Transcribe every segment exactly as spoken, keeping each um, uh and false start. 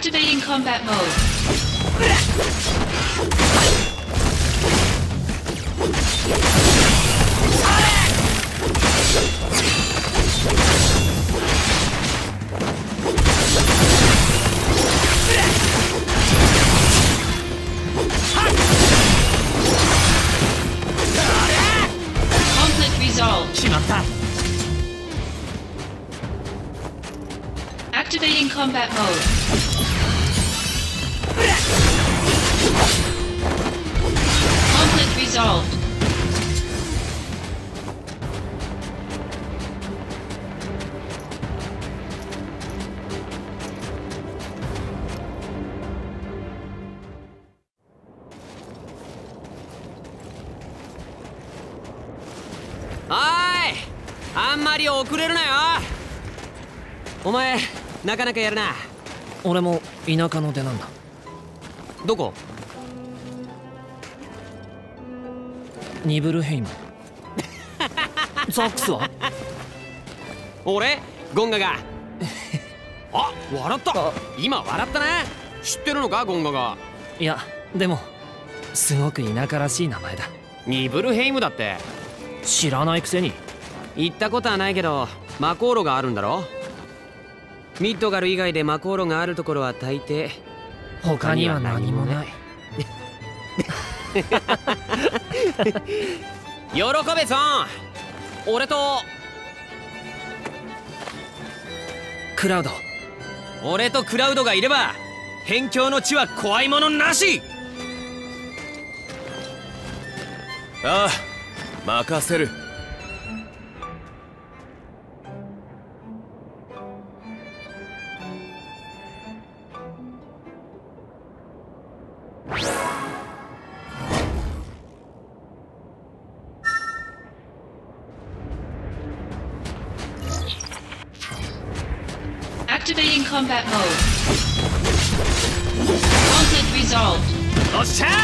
Activating combat mode. Conflict resolved. 決まった。 Activating combat mode. Conflict resolved. Oi! あんまり遅れるなよ。お前なかなかやるな。 俺も田舎の出なんだ。 どこ？ ニブルヘイム。ザックスは？ 俺ゴンガが。あ、笑った。今笑ったな。知ってるのかゴンガが。 いやでもすごく田舎らしい名前だ。 ニブルヘイムだって。 知らないくせに。 行ったことはないけど魔航路があるんだろ。ミッドガル以外で魔航路があるところは大抵他には何もない。 喜べソン。俺とクラウド。 俺とクラウドがいれば辺境の地は怖いものなし。 ああ、任せる。 Activating combat mode. Conflict resolved. よっしゃー。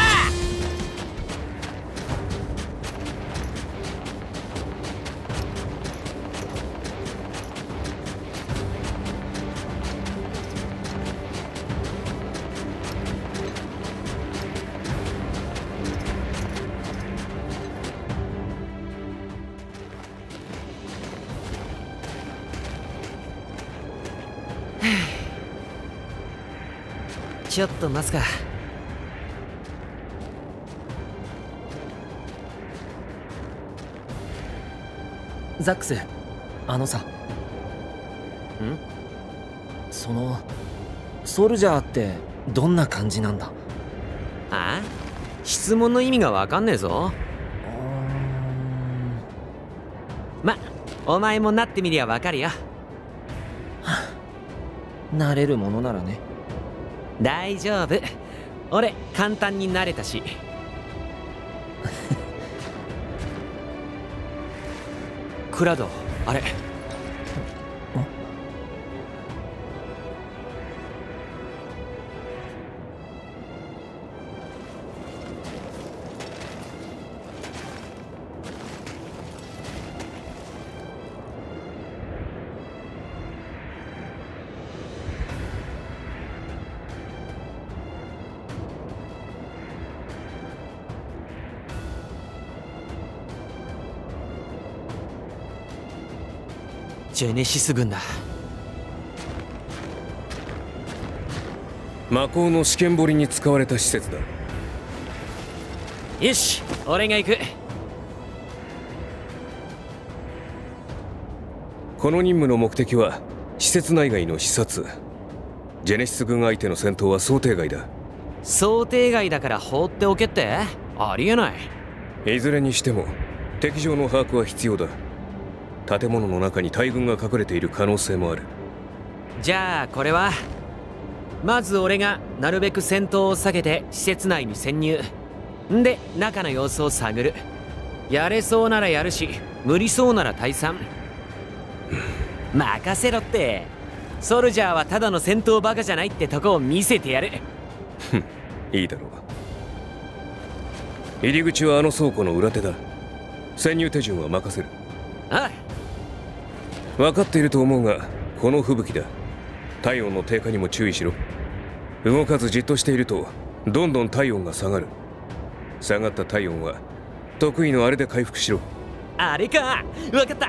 ちょっと待つか。 ザックス、あのさ。ん？そのソルジャーってどんな感じなんだ？ ああ？質問の意味がわかんねえぞ。ま、お前もなってみりゃわかるよ。 なれるものならね。 大丈夫。俺簡単になれたし。クラウド、あれ。ジェネシス軍だ。 魔鋼の試験掘りに使われた施設だ。 よし、俺が行く。 この任務の目的は施設内外の視察。ジェネシス軍相手の戦闘は想定外だ。 想定外だから放っておけって？ありえない。 いずれにしても敵情の把握は必要だ。建物の中に大軍が隠れている可能性もある。 じゃあこれはまず俺がなるべく戦闘を避けて施設内に潜入。んで中の様子を探る。やれそうならやるし無理そうなら退散。任せろって。ソルジャーはただの戦闘バカじゃないってとこを見せてやる。 いいだろう。入り口はあの倉庫の裏手だ。潜入手順は任せる。 ああ、 分かっていると思うがこの吹雪だ。体温の低下にも注意しろ。 動かずじっとしているとどんどん体温が下がる。下がった体温は得意のあれで回復しろ。 あれか、わかった。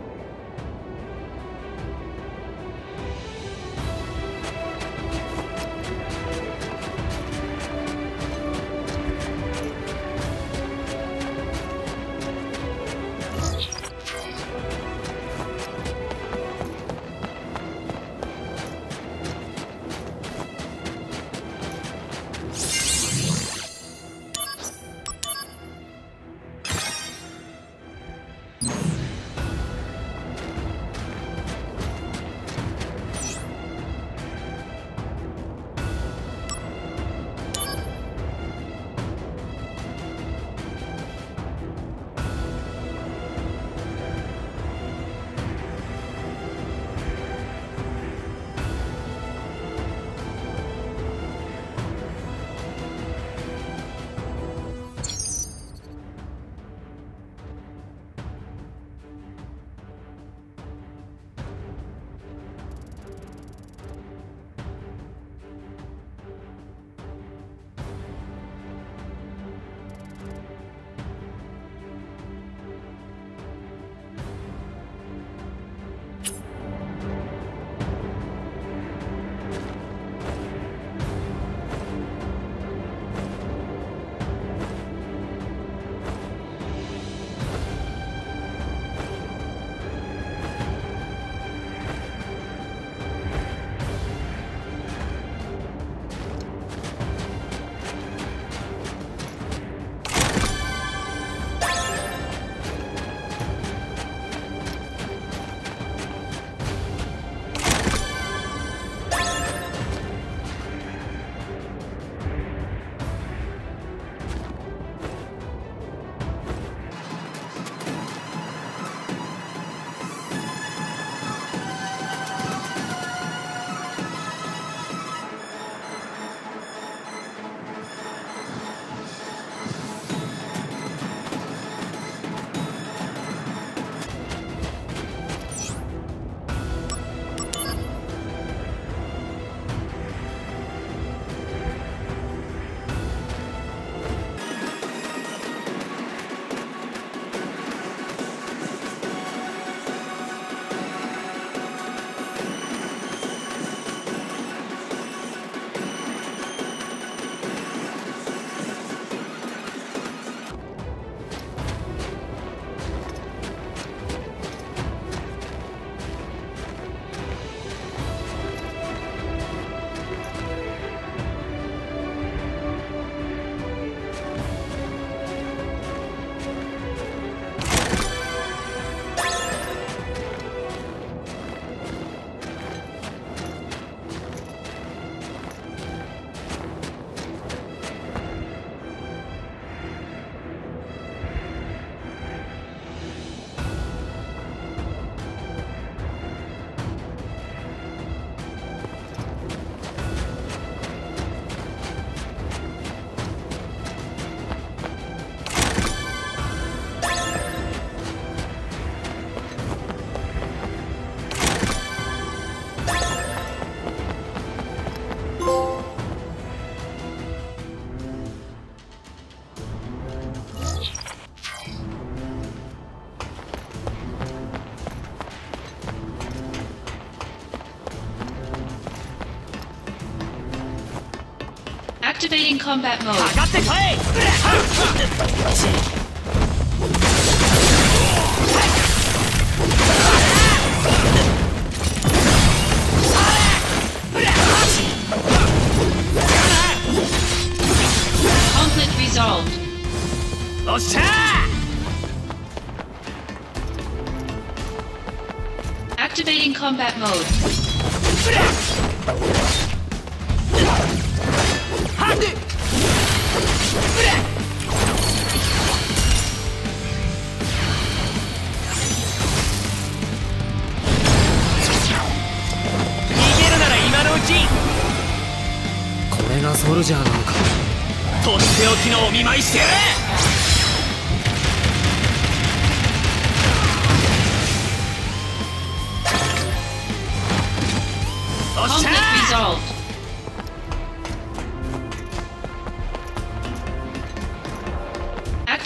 Activating combat mode. かかってこい。 Conflict resolved. おっしゃー。 Activating combat mode. これがソルジャーなのか。 とっておきのお見舞いしてやれ。おっしゃー。 Conflict resolved.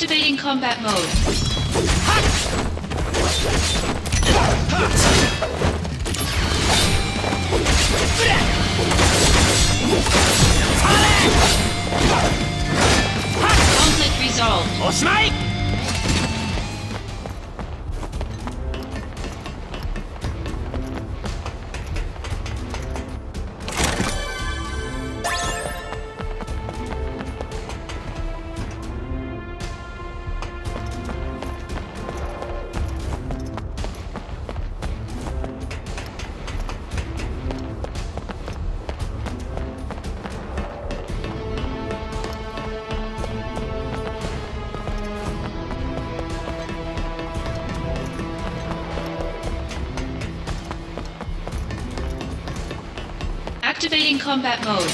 Activating combat mode. Conflict resolved. おしまい。 Activating combat mode.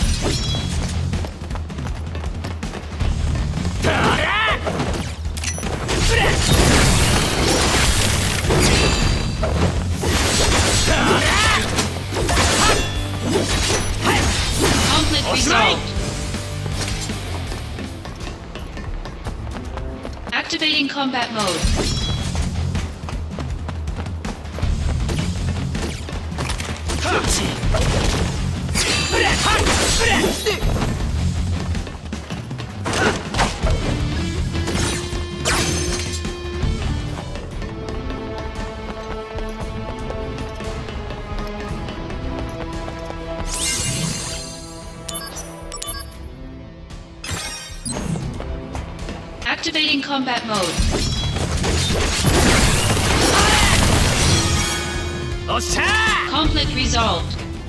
Conflict resolved. Activating combat mode. Activating combat mode. おっしゃー。 Conflict resolved.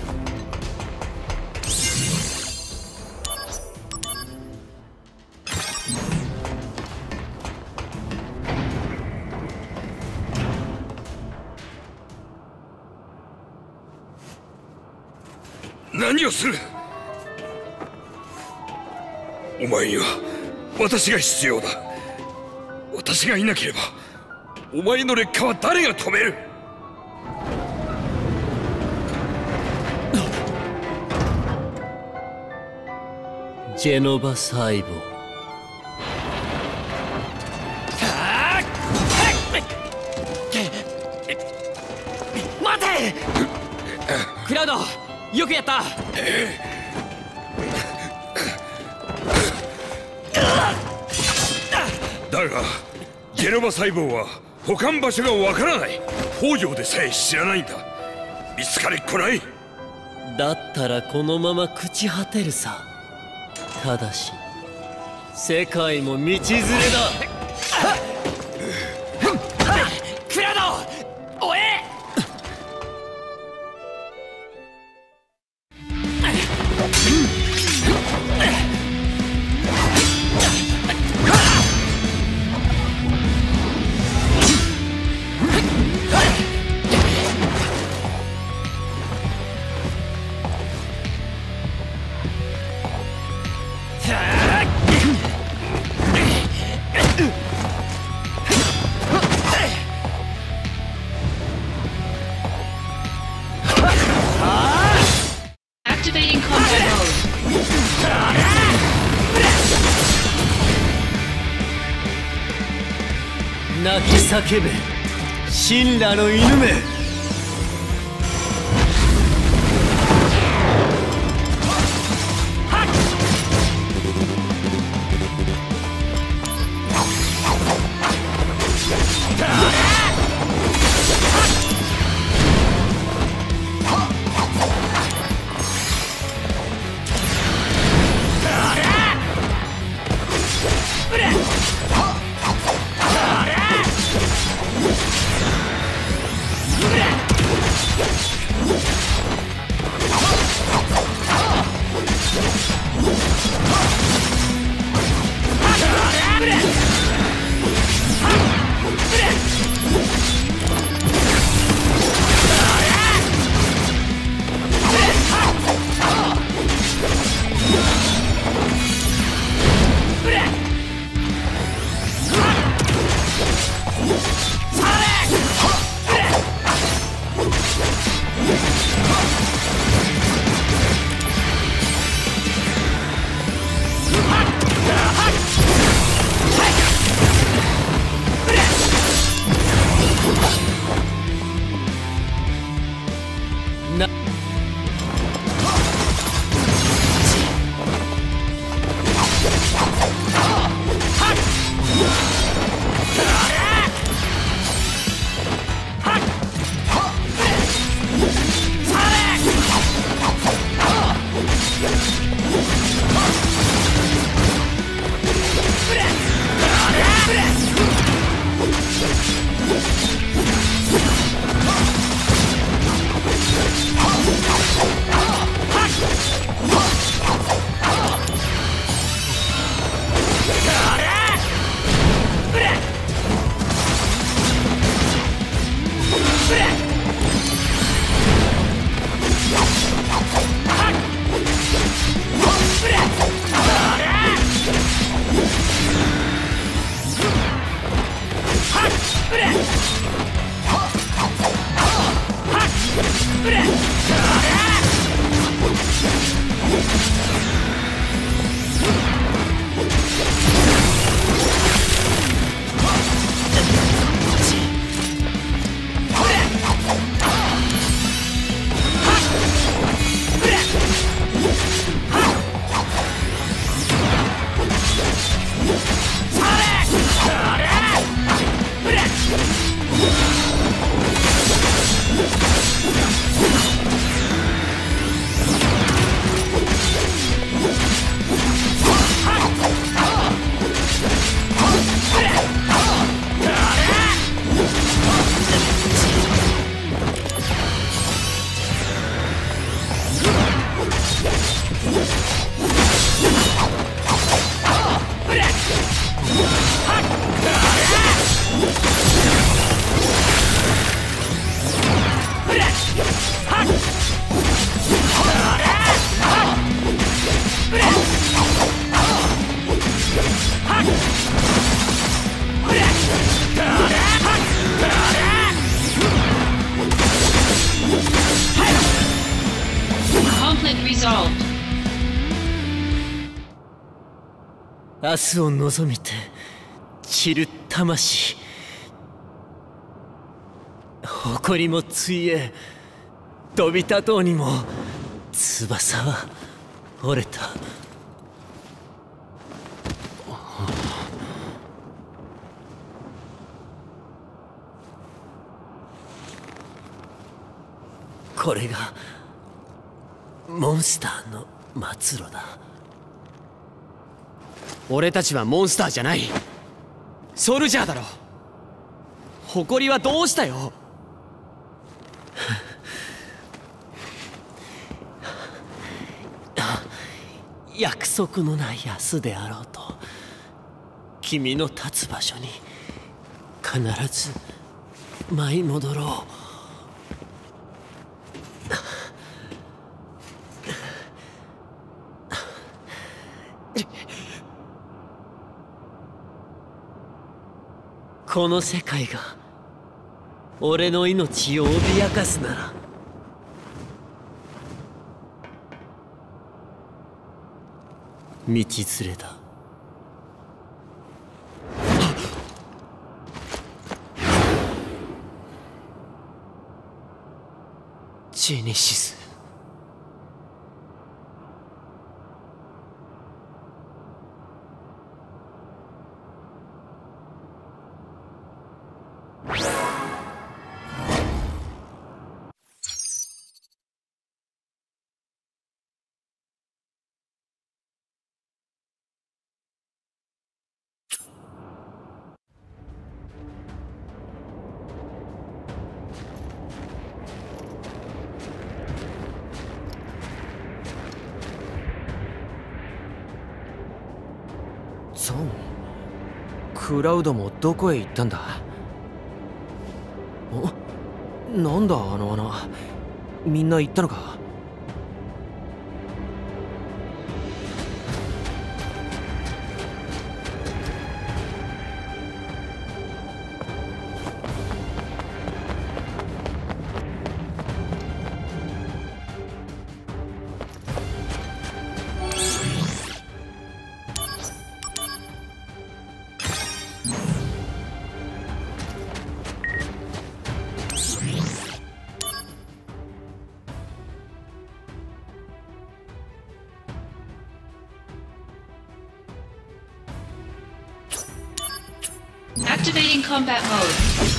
「何をする！お前には私が必要だ。私がいなければお前の劣化は誰が止める！」 ジェノバ細胞。 待て。クラウド、よくやった。 だがジェノバ細胞は保管場所がわからない。北条でさえ知らないんだ。見つかりっこない。 だったらこのまま朽ち果てるさ。ただし世界も道連れだ。 クラウド、おえ。 Activating combat mode. 泣き叫べ神羅の犬め。 う Conflict resolved. 明日を望みて散る魂、誇りもついえ飛び立とうにも翼は折れた。これがモンスターの末路だ。 俺たちはモンスターじゃない、ソルジャーだろ。誇りはどうしたよ。 約束のない明日であろうと、君の立つ場所に必ず舞い戻ろう。この世界が俺の命を脅かすなら、道連れだ。ジェネシス。 ゾン、クラウドもどこへ行ったんだ。ん？なんだあの穴、みんな行ったのか。 Activating combat mode.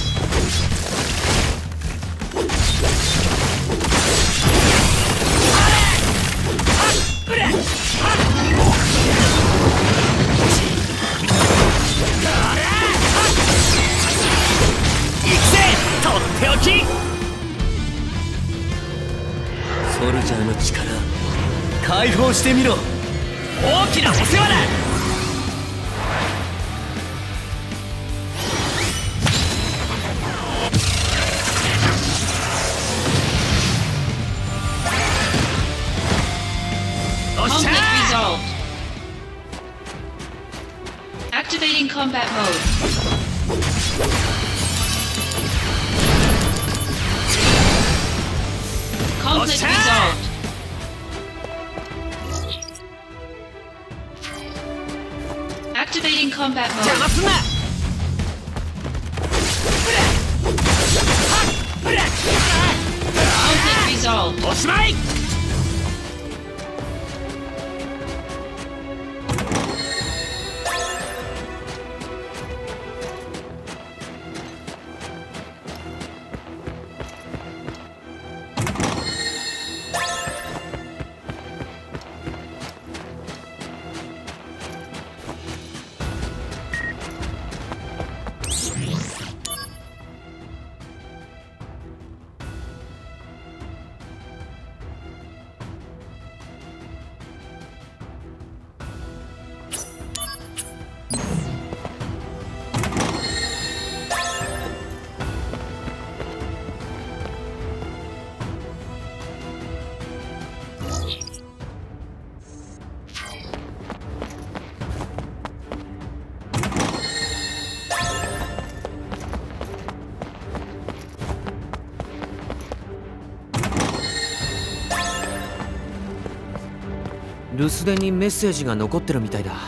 Soulja ソルジャーの力解放してみろ。 大きなお世話だ。 Conflict resolved. Activating combat mode. Conflict resolved. Activating combat mode. 邪魔すんな。 Conflict resolved. おしまい。 留守電にメッセージが残ってるみたいだ。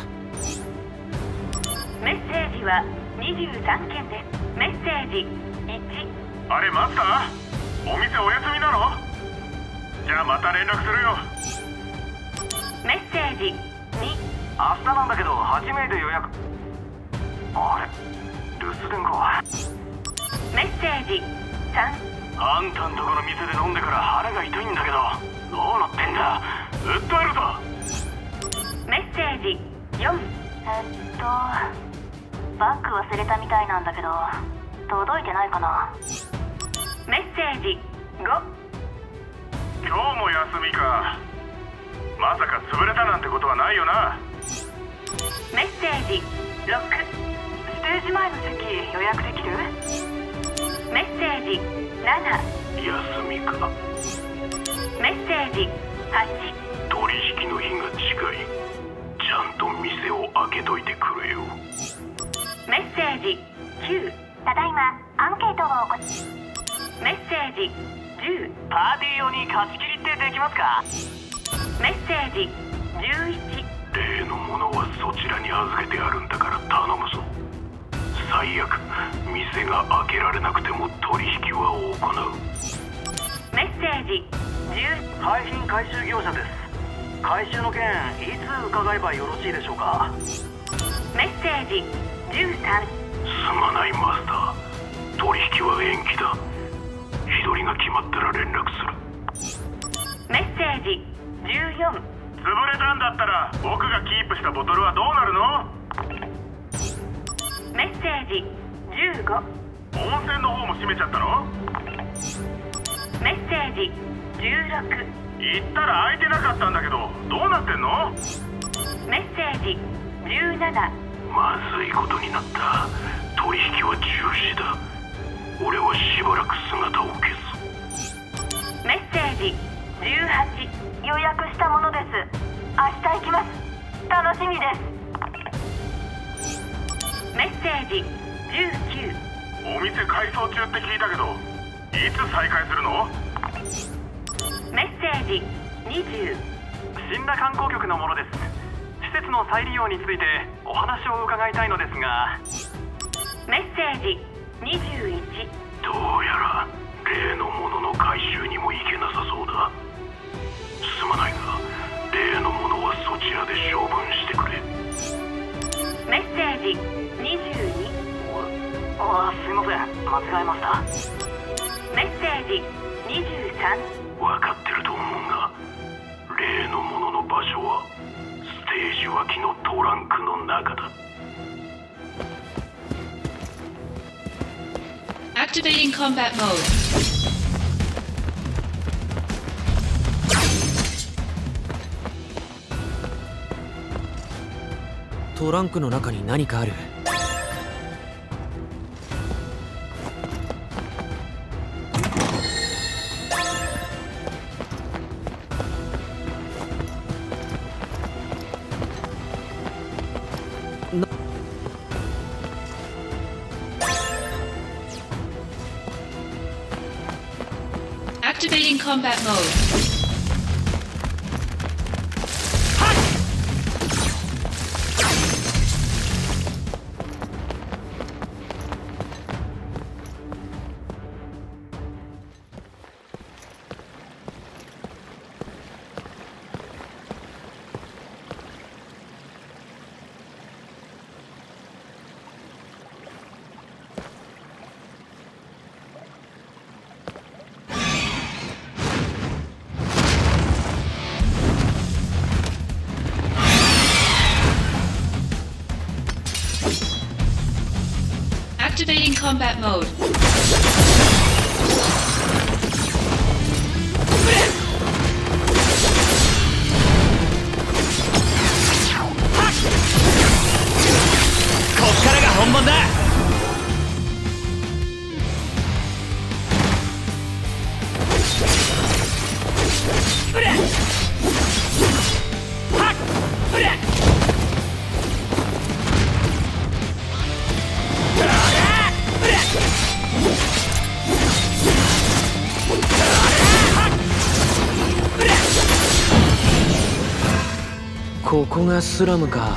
メッセージはにじゅうさんけんです。メッセージいち。 あれマスター、お店お休みなの？じゃあまた連絡するよ。 メッセージに。 明日なんだけどはちめいで予約。あれ留守電か。 メッセージさん。 あんたんとこの店で飲んでから腹が痛いんだけど、どうなってんだ。訴えるぞ。 メッセージよん。えっとバッグ忘れたみたいなんだけど届いてないかな。メッセージご。 今日も休みか。まさか潰れたなんてことはないよな。 メッセージろく。ステージ前の席予約できる？メッセージなな。 休みか。 メッセージはち。 取引の日が近い。ちゃんと店を開けといてくれよ。 メッセージきゅう。ただいまアンケートを起こし。メッセージじゅう。 パーティー用に貸し切りってできますか？ メッセージじゅういち。 例のものはそちらに預けてあるんだから頼むぞ。最悪店が開けられなくても取引は行う。 メッセージじゅう。 廃品回収業者です。回収の件いつ伺えばよろしいでしょうか？ メッセージじゅうさん。 すまないマスター、取引は延期だ。日取りが決まったら連絡する。 メッセージじゅうよん。 潰れたんだったら僕がキープしたボトルはどうなるの？ メッセージじゅうご。 温泉の方も閉めちゃったの？ メッセージじゅうろく。 行ったら空いてなかったんだけどどうなってんの？ メッセージじゅうなな。 まずいことになった。取引は中止だ。俺はしばらく姿を消す。 メッセージじゅうはち。予約したものです。明日行きます。楽しみです。メッセージじゅうきゅう。 お店改装中って聞いたけどいつ再開するの？ メッセージにじゅう。 死んだ観光局のものです。施設の再利用についてお話を伺いたいのですが。 メッセージにじゅういち。 どうやら例のものの回収にも行けなさそうだ。すまないが例のものはそちらで処分してくれ。 メッセージにじゅうに。 ああ、すいません、間違えました。 メッセージにじゅうさん。 分かってると思うが例のものの場所はステージ脇のトランクの中だ。 Activating combat mode. トランクの中に何かある。 Activating combat mode. Activating combat mode. ここがスラムか。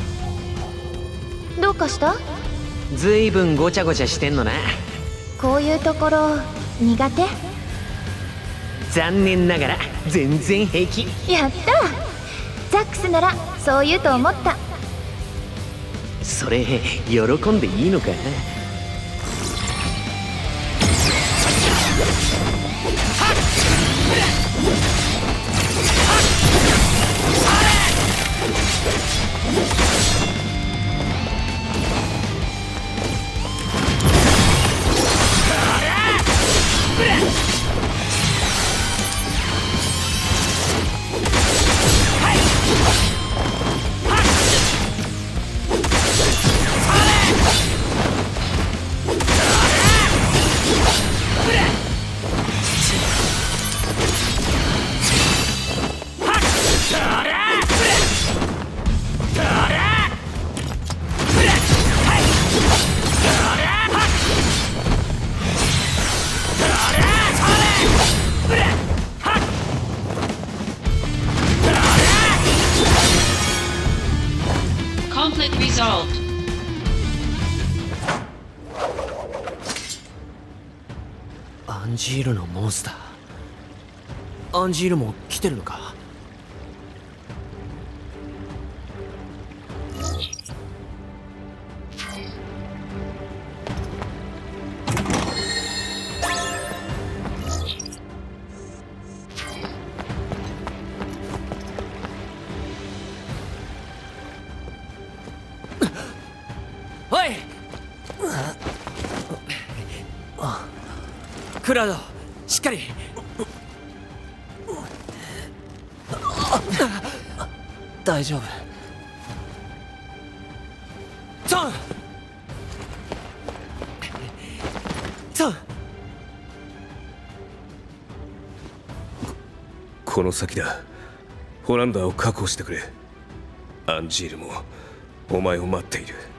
どうかした？ ずいぶんごちゃごちゃしてんのな。 こういうところ苦手？ 残念ながら全然平気。 やった！ザックスならそう言うと思った。 それ喜んでいいのか？ Conflict resolved. アンジールのモンスター。アンジールも来てるのか？おい！クラウド、しっかり。大丈夫。トン！トン！ この先だ。ホランダーを確保してくれ。アンジールもお前を待っている。